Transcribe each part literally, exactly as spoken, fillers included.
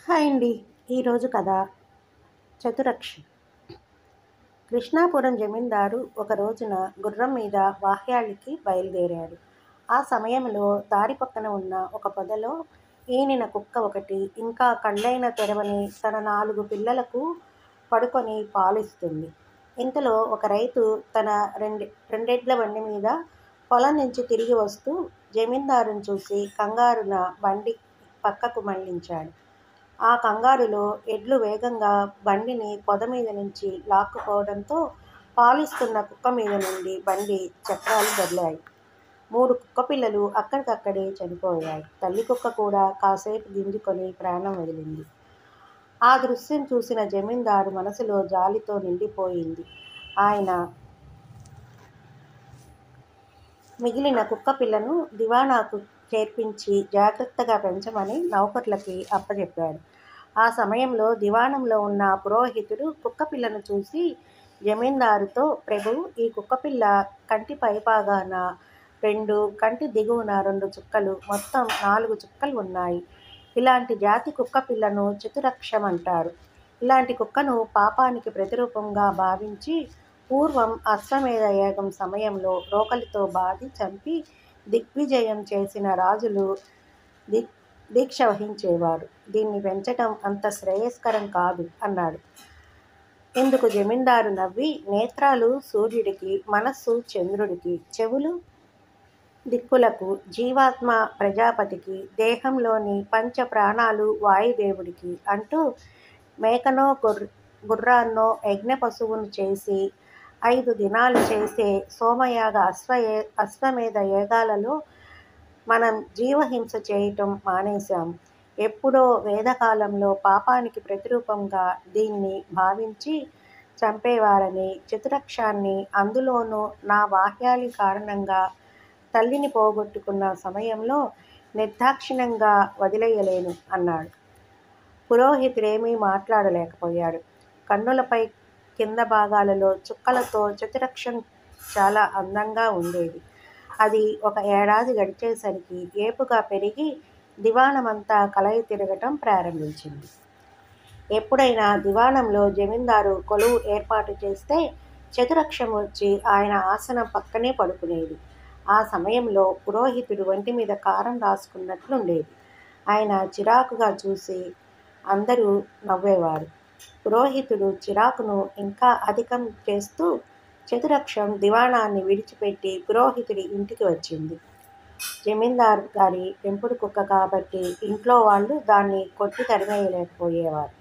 Hi అండి. ఈరోజు కథ చతురక్షి. కృష్ణాపురం జమీందారు ఒక రోజున గుర్రం మీద వాహ్యానికి బయలుదేరాడు. ఆ సమయంలో దారి పక్కన ఉన్న ఒక పొదలో ఈనిన కుక్క ఒకటి ఇంకా కళ్ళైన తెరవని తన నాలుగు పిల్లలకు పడుకొని పాలిస్తుంది. ఇంతలో ఒక రైతు తన రెండు రెండెడ్ల బండి మీద పొలం నుంచి తిరిగి వస్తూ జమీందారును చూసి కంగారున బండి పక్కకు మళ్లించాడు. ఆ కంగారులో ఎడ్లు వేగంగా బండిని పొద మీద నుంచి లాక్కుపోవడంతో పాలిస్తున్న కుక్క మీద నుండి బండి చక్రాలు దొర్లాయి. మూడు కుక్కపిల్లలు అక్కడికక్కడే చనిపోయాయి. తల్లి కుక్క కూడా కాసేపు గింజుకొని ప్రాణం వదిలింది. ఆ దృశ్యం చూసిన జమీందారు మనసులో జాలితో నిండిపోయింది. ఆయన మిగిలిన కుక్కపిల్లను దివాణాకు చేర్పించి జాగ్రత్తగా పెంచమని నౌకర్లకి అప్పచెప్పాడు. ఆ సమయంలో దివాణంలో ఉన్న పురోహితుడు కుక్కపిల్లను చూసి జమీందారుతో, ప్రభూ, ఈ కుక్కపిల్ల కంటి పైభాగాన రెండు, కంటి దిగువన రెండు చుక్కలు, మొత్తం నాలుగు చుక్కలు ఉన్నాయి. ఇలాంటి జాతి కుక్కపిల్లను చతురక్షం అంటారు. ఇలాంటి కుక్కను పాపానికి ప్రతిరూపంగా భావించి పూర్వం అశ్వమేధ యాగం సమయంలో రోకలితో బాది చంపి దిగ్విజయం చేసిన రాజులు ది దీక్ష వహించేవారు. దీన్ని పెంచటం అంత శ్రేయస్కరం కాదు అన్నాడు. ఇందుకు జమీందారు నవ్వి, నేత్రాలు సూర్యుడికి, మనస్సు చంద్రుడికి, చెవులు దిక్కులకు, జీవాత్మ ప్రజాపతికి, దేహంలోని పంచ ప్రాణాలు వాయుదేవుడికి అంటూ మేకనో గుర్ర గుర్రాన్నో యజ్ఞ పశువును చేసి ఐదు దినాలు చేసే సోమయాగ అశ్వయే అశ్వమేధ యాగాలలో మనం జీవహింస చేయటం మానేశాం. ఎప్పుడో వేదకాలంలో పాపానికి ప్రతిరూపంగా దీన్ని భావించి చంపేవారని, చతురక్షాన్ని, అందులోనూ నా వాహ్యాలి కారణంగా తల్లిని పోగొట్టుకున్న సమయంలో నిర్దాక్షిణ్యంగా వదిలేయలేను అన్నాడు. పురోహితుడేమీ మాట్లాడలేకపోయాడు. కన్నులపై కింద భాగాలలో చుక్కలతో చతురక్షం చాలా అందంగా ఉండేది. అది ఒక ఏడాది గడిచేసరికి ఏపుగా పెరిగి దివాణమంతా కలయి తిరగటం ప్రారంభించింది. ఎప్పుడైనా దివాణంలో జమీందారు కొలువు ఏర్పాటు చేస్తే చతురక్షం వచ్చి ఆయన ఆసనం పక్కనే పడుకునేది. ఆ సమయంలో పురోహితుడు ఒంటి మీద కారం రాసుకున్నట్లుండేది. ఆయన చిరాకుగా చూసి అందరూ నవ్వేవారు. పురోహితుడు చిరాకును ఇంకా అధికం చేస్తూ చతురక్షం దివాణాన్ని విడిచిపెట్టి పురోహితుడి ఇంటికి వచ్చింది. జమీందారు గారి పెంపుడు కుక్క కాబట్టి ఇంట్లో వాళ్ళు దాన్ని కొట్టి తరిమేయలేకపోయేవారు.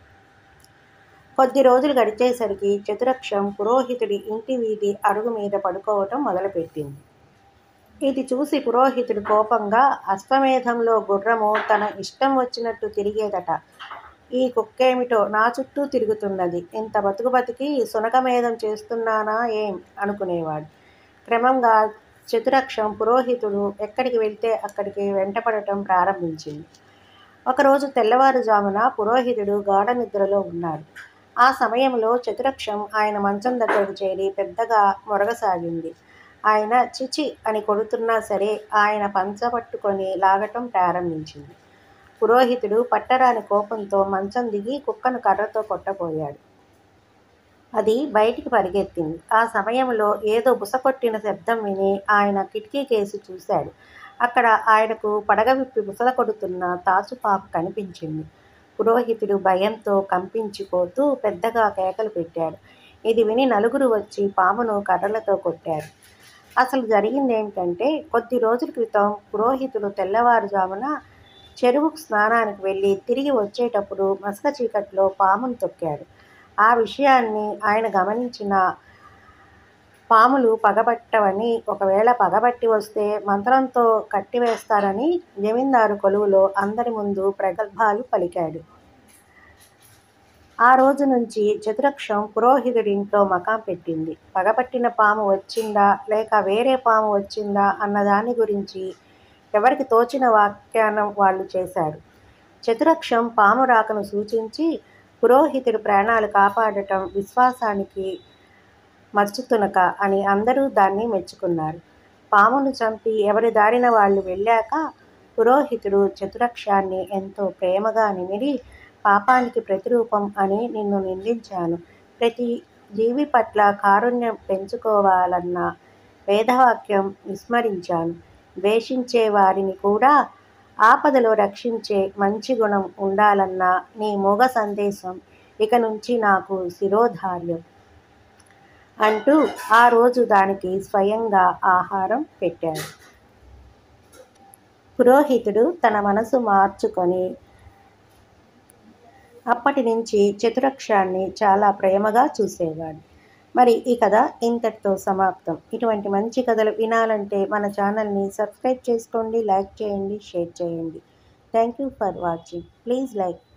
కొద్ది రోజులు గడిచేసరికి చతురక్షం పురోహితుడి ఇంటి వీధి అరుగు మీద పడుకోవటం మొదలుపెట్టింది. ఇది చూసి పురోహితుడు కోపంగా, అశ్వమేధంలో గుర్రము తన ఇష్టం వచ్చినట్టు తిరిగేదట. ఈ కుక్కేమిటో నా చుట్టూ తిరుగుతున్నది. ఇంత బతుకు బతికి సునకమేధం చేస్తున్నానా ఏం అనుకునేవాడు. క్రమంగా చతురక్షం పురోహితుడు ఎక్కడికి వెళ్తే అక్కడికి వెంటపడటం ప్రారంభించింది. ఒకరోజు తెల్లవారుజామున పురోహితుడు గాఢ నిద్రలో ఉన్నాడు. ఆ సమయంలో చతురక్షం ఆయన మంచం దగ్గరకు చేరి పెద్దగా మొరగసాగింది. ఆయన చిచి అని కొడుతున్నా సరే ఆయన పంచపట్టుకొని లాగటం ప్రారంభించింది. పురోహితుడు పట్టరాని కోపంతో మంచం దిగి కుక్కను కర్రతో కొట్టబోయాడు. అది బయటికి పరిగెత్తింది. ఆ సమయంలో ఏదో బుసకొట్టిన శబ్దం విని ఆయన కిటికీ కేసి చూశాడు. అక్కడ ఆయనకు పడగ విప్పి బుసలు కొడుతున్న తాచుపాప కనిపించింది. పురోహితుడు భయంతో కంపించిపోతూ పెద్దగా కేకలు పెట్టాడు. ఇది విని నలుగురు వచ్చి పామును కర్రలతో కొట్టారు. అసలు జరిగిందేమిటంటే, కొద్ది రోజుల క్రితం పురోహితుడు తెల్లవారుజామున చెరువుకు స్నానానికి వెళ్ళి తిరిగి వచ్చేటప్పుడు మసక చీకట్లో పామును తొక్కాడు. ఆ విషయాన్ని ఆయన గమనించిన పాములు పగబట్టవని, ఒకవేళ పగబట్టి వస్తే మంత్రంతో కట్టివేస్తారని జమీందారు కొలువులో అందరి ముందు ప్రగల్భాలు పలికాడు. ఆ రోజు నుంచి చతురక్షం పురోహితుడి ఇంట్లో మకాం పెట్టింది. పగపట్టిన పాము వచ్చిందా లేక వేరే పాము వచ్చిందా అన్నదాని గురించి ఎవరికి తోచిన వ్యాఖ్యానం వాళ్ళు చేశారు. చతురక్షం పాము రాకను సూచించి పురోహితుడి ప్రాణాలు కాపాడటం విశ్వాసానికి మచ్చుతునక అని అందరూ దాన్ని మెచ్చుకున్నారు. పామును చంపి ఎవరి దారిన వాళ్ళు వెళ్ళాక పురోహితుడు చతురక్షాన్ని ఎంతో ప్రేమగా నిమిరి, పాపానికి ప్రతిరూపం అని నిన్ను నిందించాను. ప్రతి జీవి పట్ల కారుణ్యం పెంచుకోవాలన్న వేదవాక్యం విస్మరించాను. ద్వేషించే వారిని కూడా ఆపదలో రక్షించే మంచి గుణం ఉండాలన్న నీ మూగ సందేశం ఇక నుంచి నాకు శిరోధార్యం అంటూ ఆ రోజు దానికి స్వయంగా ఆహారం పెట్టాడు. పురోహితుడు తన మనసు మార్చుకొని అప్పటి నుంచి చతురక్షాన్ని చాలా ప్రేమగా చూసేవాడు. మరి ఈ కథ ఇంతటితో సమాప్తం. ఇటువంటి మంచి కథలు వినాలంటే మన ఛానల్ని సబ్స్క్రైబ్ చేసుకోండి, లైక్ చేయండి, షేర్ చేయండి. Thank you for watching. Please like